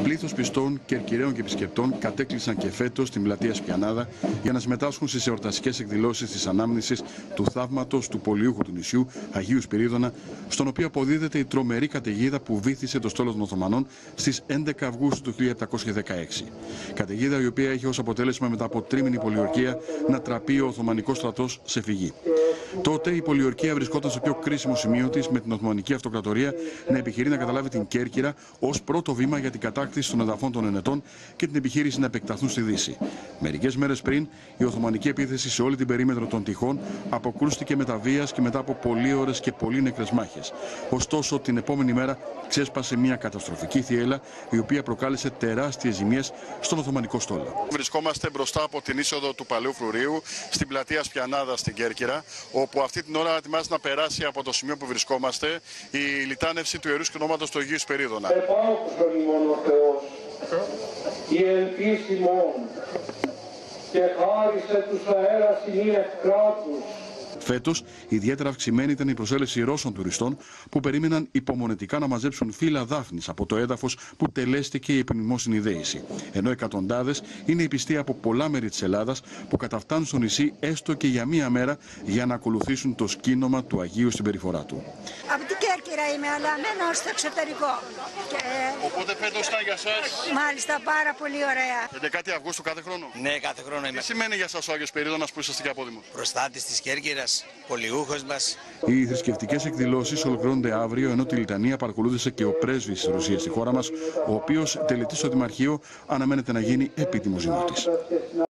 Πλήθος πιστών, κερκυραίων και επισκεπτών κατέκλυσαν και φέτος την πλατεία Σπιανάδα για να συμμετάσχουν στις εορταστικές εκδηλώσεις της ανάμνησης του θαύματος του πολιούχου του νησιού, Αγίου Σπυρίδωνα, στον οποίο αποδίδεται η τρομερή καταιγίδα που βύθισε το στόλο των Οθωμανών στις 11 Αυγούστου του 1716. Καταιγίδα η οποία είχε ως αποτέλεσμα μετά από τρίμηνη πολιορκία να τραπεί ο Οθωμανικός στρατός σε φυγή. Τότε η πολιορκία βρισκόταν στο πιο κρίσιμο σημείο της, με την Οθωμανική Αυτοκρατορία να επιχειρεί να καταλάβει την Κέρκυρα ως πρώτο βήμα για την κατάκτηση των εδαφών των Ενετών και την επιχείρηση να επεκταθούν στη Δύση. Μερικές μέρες πριν, η Οθωμανική επίθεση σε όλη την περίμετρο των τυχών αποκρούστηκε με τα βίας και μετά από πολλοί ώρες και πολύ νεκρές μάχες. Ωστόσο, την επόμενη μέρα ξέσπασε μια καταστροφική θύελλα, η οποία προκάλεσε τεράστιες ζημιές στον Οθωμανικό στόλο. Βρισκόμαστε μπροστά από την είσοδο του Παλαιού Φρουρίου, στην πλατεία Σπιανάδα στην Κέρκυρα, όπου αυτή την ώρα ετοιμάζεται να περάσει από το σημείο που βρισκόμαστε η λιτάνευση του Ιερού Σκηνώματος του Αγίου Σπυρίδωνα. Επάκουσον ημών ο Θεός, η ελπίσιμον, και χάρισε τους αέρας ημίν ευκράτους. Φέτος, ιδιαίτερα αυξημένη ήταν η προσέλευση Ρώσων τουριστών που περίμεναν υπομονετικά να μαζέψουν φύλλα δάφνης από το έδαφος που τελέστηκε η επιμνημόσυνη δέηση. Ενώ εκατοντάδες είναι οι πιστοί από πολλά μέρη της Ελλάδας που καταφτάνουν στο νησί έστω και για μία μέρα για να ακολουθήσουν το σκήνομα του Αγίου στην περιφορά του. Από την Κέρκυρα είμαι, αλλά μένω στο εξωτερικό. Οπότε φέτος ήταν για σας? Μάλιστα, πάρα πολύ ωραία. 11 Αυγούστου κάθε χρόνο? Ναι, κάθε χρόνο είμαι. Τι σημαίνει για σας ο Άγιος Σπυρίδωνας που είσαστε και απόδημος? Προστάτης της Κέρκυρας, πολιούχος μας. Οι θρησκευτικές εκδηλώσεις ολοκληρώνονται αύριο, ενώ τη λιτανία παρακολούθησε και ο πρέσβης της Ρωσίας στη χώρα μας, ο οποίος τελετή στο Δημαρχείο αναμένεται να γίνει επίτιμος ζημότης.